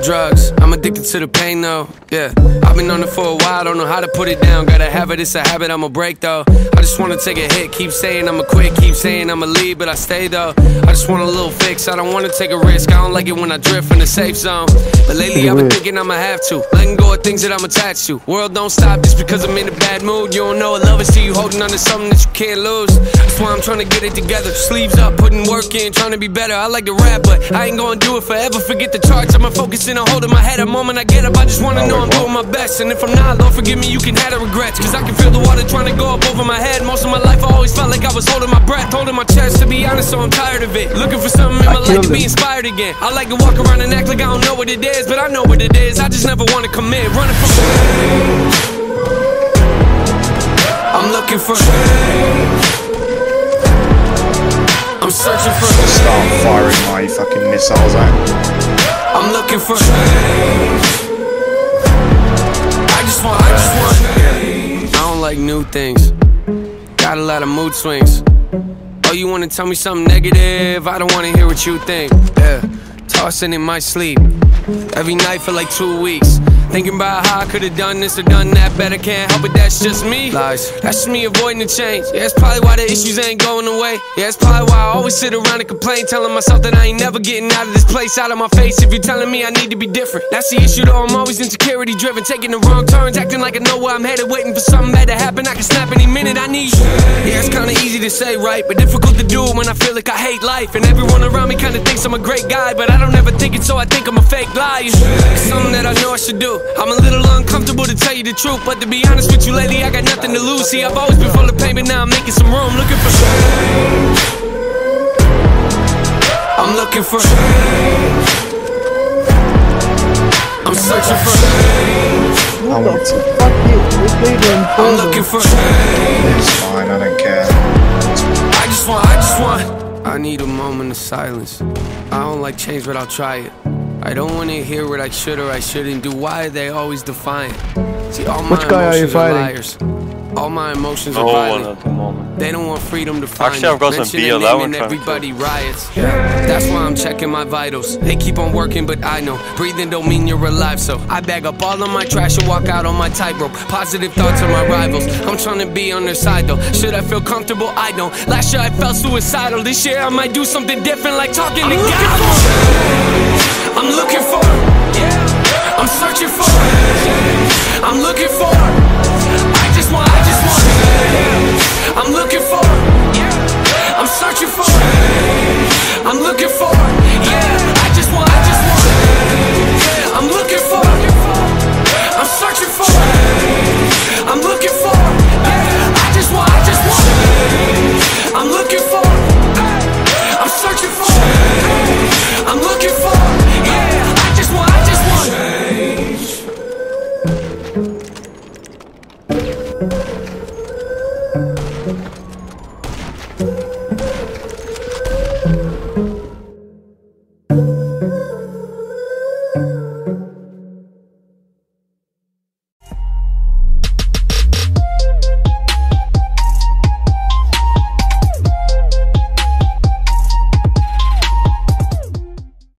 drugs, I'm addicted to the pain though, yeah. I've been on it for a while, don't know how to put it down. Gotta have it, it's a habit, I'ma break though. I just wanna take a hit, keep saying I'ma quit, keep saying I'ma leave, but I stay though. I just want a little fix, I don't wanna take a risk. I don't like it when I drift in the safe zone. But lately I've been thinking I'ma have to letting go of things that I'm attached to. World don't stop just because I'm in a bad mood. You don't know what love is till you holding on to something that you can't lose. That's why I'm trying to get it together, sleeves up, putting work in, trying to be better. I like to rap, but I ain't gonna do it forever. Forget the charts, I'ma focus in on holding my head. A moment I get up, I just wanna know I'm doing my best. And if I'm not, Lord forgive me, you can have the regrets. Cause I can feel the water trying to go up over my head. Most of my life I always felt like I was holding my breath, holding my chest, to be honest, so I'm tired of it. Looking for something in my life to be inspired again. I like to walk around and act like I don't know what it is, but I know what it is, I just never wanna commit. Running from change, I'm looking for change, I'm searching for change. Start firing my fucking missiles out. I'm looking for change, I just want change. I don't like new things, got a lot of mood swings. Oh, you wanna tell me something negative? I don't wanna hear what you think. Yeah, tossing in my sleep every night for like 2 weeks, thinking about how I could've done this or done that better. Can't help it, that's just me. Lies. That's just me avoiding the change. Yeah, that's probably why the issues ain't going away. Yeah, that's probably why I always sit around and complain, telling myself that I ain't never getting out of this place, out of my face. If you're telling me I need to be different, that's the issue though. I'm always insecurity driven, taking the wrong turns, acting like I know where I'm headed, waiting for something bad to happen. I can snap any minute. I need you. Yeah, it's kinda easy to say, right, but difficult to do when I feel like I hate life. And everyone around me kinda thinks I'm a great guy, but I don't ever think it, so I think I'm a fake liar. It's something that I know I should do. I'm a little uncomfortable to tell you the truth, but to be honest with you lately I got nothing to lose. See, I've always been full of pain, but now I'm making some room. Looking for change, I'm looking for change, I'm searching for change, I want to. I'm looking for change. It's fine, I don't care. I just want I need a moment of silence. I don't like change, but I'll try it. I don't want to hear what I should or I shouldn't do. Why are they always defiant? See, all my emotions are liars. All my emotions are violent. At the moment. They don't want freedom to find. Actually, I've got some BLL and everybody riots. That's why I'm checking my vitals. They keep on working, but I know breathing don't mean you're alive. So I bag up all of my trash and walk out on my tightrope. Positive thoughts of my rivals. I'm trying to be on their side though. Should I feel comfortable? I don't. Last year I felt suicidal. This year I might do something different, like talking to God. I'm looking for, I'm searching for, I'm looking for, I just want, I'm looking for, I'm searching for, I'm looking for, yeah, I just want, I'm looking for, I'm searching for, I'm looking for, yeah, I just want, I'm looking for, I'm searching for, I'm looking for, yeah, I just want change.